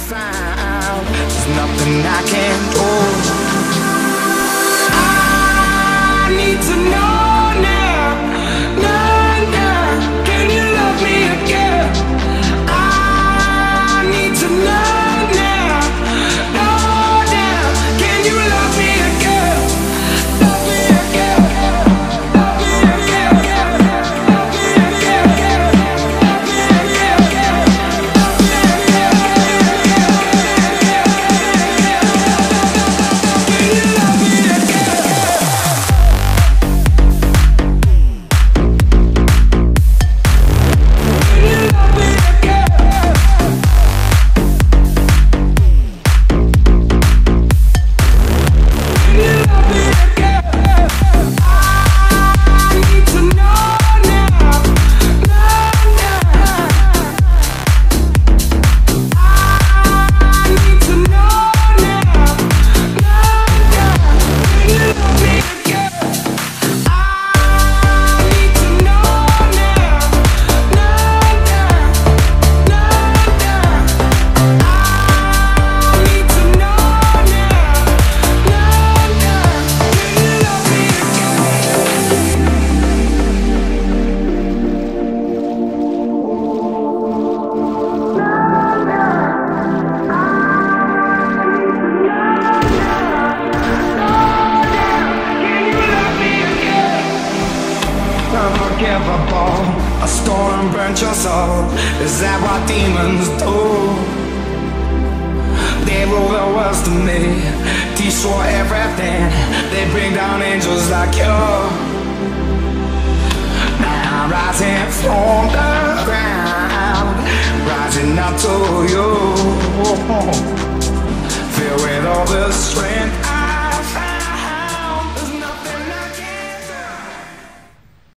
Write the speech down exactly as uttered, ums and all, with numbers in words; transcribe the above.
found. There's nothing I can do. I need to know now, now, now. Can you love me again? I need to know now, know now. Can you love me again? Love me again. Love me again. Love me again. Love me again. Love me again. Can you love me again? Unforgivable, a storm burnt your soul. Is that what demons do? They rule the world to me, destroy everything. They bring down angels like you. Now I'm rising from the ground, rising up to you.